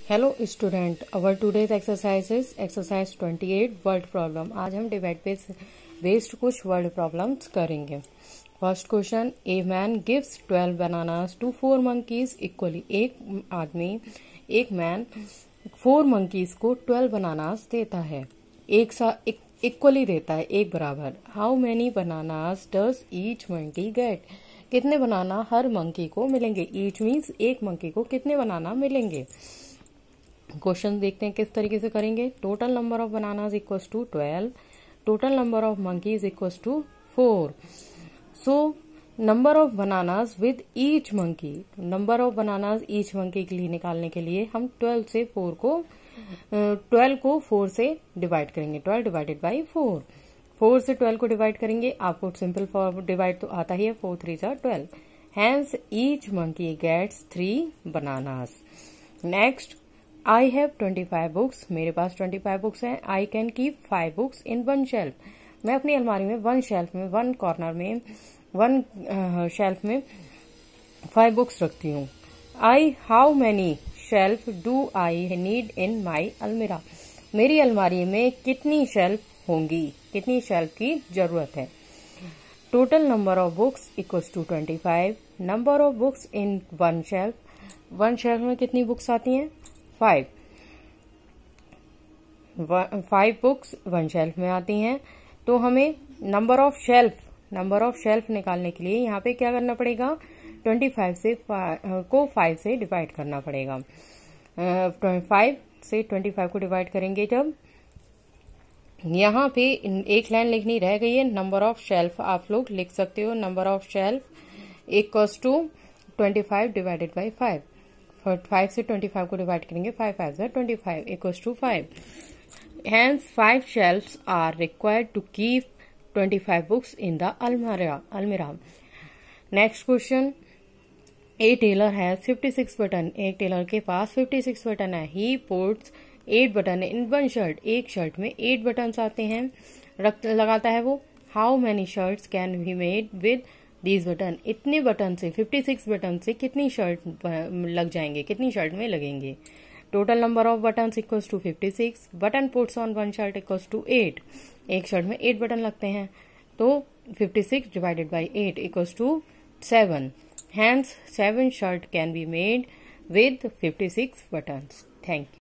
Hello student, our today's exercise is exercise 28 word problem. आज हम divide based कुछ word problems करेंगे। First question, a man gives 12 bananas to 4 monkeys equally. एक man 4 monkeys को 12 bananas देता है, equally देता है, एक बराबर। How many bananas does each monkey get? कितने बनाना हर मंकी को मिलेंगे? ईच मीन्स एक मंकी को कितने बनाना मिलेंगे। क्वेश्चन देखते हैं किस तरीके से करेंगे। Total number of bananas equals to 12, total number of monkeys equals to 4। So number of bananas with each monkey, number of bananas each monkey के लिए निकालने के लिए हम 12 को 4 से डिवाइड करेंगे। 12 डिवाइडेड बाई 4, 4 से 12 को डिवाइड करेंगे। आपको सिंपल फॉर डिवाइड तो आता ही है, 4 3 जा 12। Hence each monkey gets 3 bananas. Next, I have 25 books, मेरे पास 25 बुक्स हैं। I can keep 5 books in 1 shelf, मैं अपनी अलमारी में 1 शेल्फ में 1 कॉर्नर में 1 शेल्फ में 5 बुक्स रखती हूँ। How many shelf do I need in my almirah, मेरी अलमारी में कितनी शेल्फ होंगी, कितनी शेल्फ की जरूरत है। Total number of books equals to 25, number of books in 1 shelf, 1 shelf में कितनी बुक्स आती हैं? 5 बुक्स 1 शेल्फ में आती हैं। तो हमें नंबर ऑफ शेल्फ निकालने के लिए यहाँ पे क्या करना पड़ेगा? 25 को 5 से डिवाइड करना पड़ेगा। 5 से 25 को डिवाइड करेंगे जब, यहाँ पे एक लाइन लिखनी रह गई है। नंबर ऑफ शेल्फ आप लोग लिख सकते हो, number of shelf equals to 25 divided by 5। 5 से 25 को डिवाइड करेंगे, 5 5 25 equals to 5। Hence 5 shelves are required to keep 25 books in the almirah. Next question, a tailor has 56 button, एक टेलर के पास 56 बटन है। He puts 8 button in 1 shirt, एक shirt में 8 buttons आते हैं, लगाता है वो। How many shirts can be made with these button, इतने बटन से 56 बटन से कितनी शर्ट लग जाएंगे, कितनी शर्ट में लगेंगे। Total number of button equals to 56, button puts on 1 shirt equals to 8, एक शर्ट में 8 बटन लगते हैं। तो 56 divided by 8 equals to 7। Hence 7 shirt can be made with 56 buttons. Thank you.